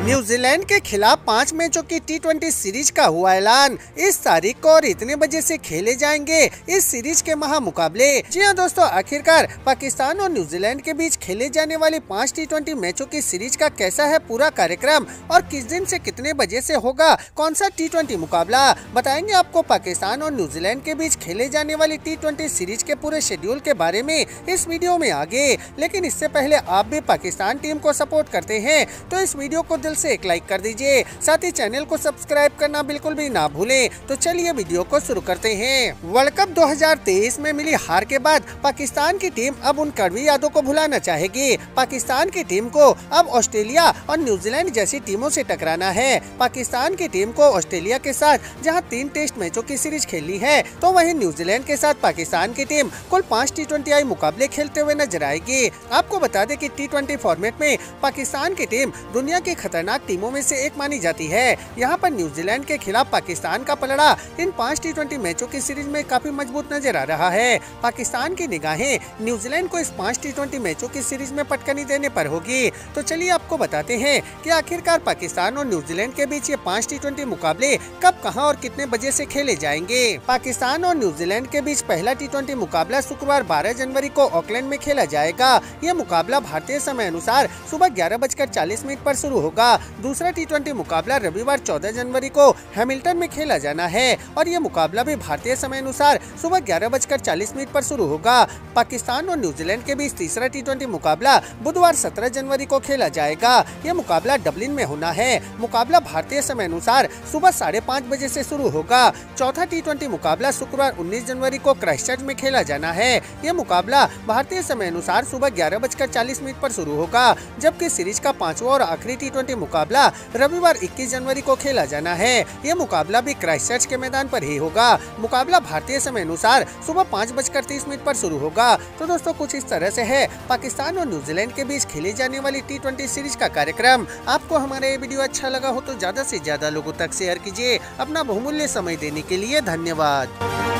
New Zealand के खिलाफ 5 मैचों की T20 सीरीज का हुआ ऐलान। इस तारीख को और इतने बजे से खेले जाएंगे इस सीरीज के महामुकाबले। जी हां दोस्तों, आखिरकार पाकिस्तान और न्यूजीलैंड के बीच खेले जाने वाली 5 T20 मैचों की सीरीज का कैसा है पूरा कार्यक्रम और किस दिन से कितने बजे से होगा कौन सा T20 मुकाबला, बताएंगे आपको पाकिस्तान और न्यूजीलैंड के बीच खेले जाने वाली T20 सीरीज के पूरे शेड्यूल के बारे में इस वीडियो में आगे। लेकिन इससे पहले आप भी पाकिस्तान टीम को सपोर्ट करते हैं तो इस वीडियो को दिल से एक लाइक कर दीजिए, साथ ही चैनल को सब्सक्राइब करना बिल्कुल भी ना भूलें। तो चलिए वीडियो को शुरू करते हैं। वर्ल्ड कप 2023 में मिली हार के बाद पाकिस्तान की टीम अब उन कड़वी यादों को भुलाना चाहेगी। पाकिस्तान की टीम को अब ऑस्ट्रेलिया और न्यूजीलैंड जैसी टीमों से टकराना है। पाकिस्तान की टीम को ऑस्ट्रेलिया के साथ जहां 3 टेस्ट मैचों की सीरीज खेलनी है, तो वहीं न्यूजीलैंड के साथ पाकिस्तान की टीम कुल 5 T20 मुकाबले खेलते हुए नजर आएगी। आपको बता दें कि T20 फॉर्मेट में पाकिस्तान की टीम दुनिया की खतरनाक टीमों में से एक मानी जाती है। यहाँ पर न्यूजीलैंड के खिलाफ पाकिस्तान का पलड़ा इन 5 T20 मैचों की सीरीज में काफी मजबूत नजर आ रहा है। पाकिस्तान की निगाहें न्यूजीलैंड को इस 5 T20 मैचों की सीरीज में पटकनी देने पर होगी। तो चलिए आपको बताते हैं कि आखिरकार पाकिस्तान और न्यूजीलैंड के बीच ये 5 T20 मुकाबले कब, कहां और कितने बजे से खेले जाएंगे। पाकिस्तान और न्यूजीलैंड के बीच पहला T20 मुकाबला शुक्रवार 12 जनवरी को ऑकलैंड में खेला जाएगा। यह मुकाबला भारतीय समय अनुसार सुबह 11:40 पर शुरू होगा। दूसरा T20 मुकाबला रविवार 14 जनवरी को हैमिल्टन में खेला जाना है और यह मुकाबला भी भारतीय समय अनुसार सुबह 11:40 पर शुरू होगा। पाकिस्तान और न्यूजीलैंड के बीच तीसरा T20 मुकाबला बुधवार 17 जनवरी को खेला जाएगा। यह मुकाबला डबलिन में होना है। मुकाबला भारतीय समय अनुसार सुबह 5:30 बजे से शुरू होगा। चौथा T20 मुकाबला शुक्रवार 19 जनवरी को क्राइस्टचर्च में खेला जाना है। यह मुकाबला भारतीय समय अनुसार सुबह 11:40 पर शुरू होगा, जबकि सीरीज का 5वां और आखिरी T20 मुकाबला रविवार 21 जनवरी को खेला जाना है। यह मुकाबला भी क्राइस्टचर्च के मैदान पर ही होगा। मुकाबला भारतीय समय अनुसार सुबह 5:30 पर शुरू होगा। तो दोस्तों, कुछ इस तरह से है पाकिस्तान और न्यूजीलैंड के बीच खेली जाने वाली T20 सीरीज का कार्यक्रम। आपको हमारा ये वीडियो अच्छा लगा हो तो ज्यादा से ज्यादा लोगों तक शेयर कीजिए। अपना बहुमूल्य समय देने के लिए धन्यवाद।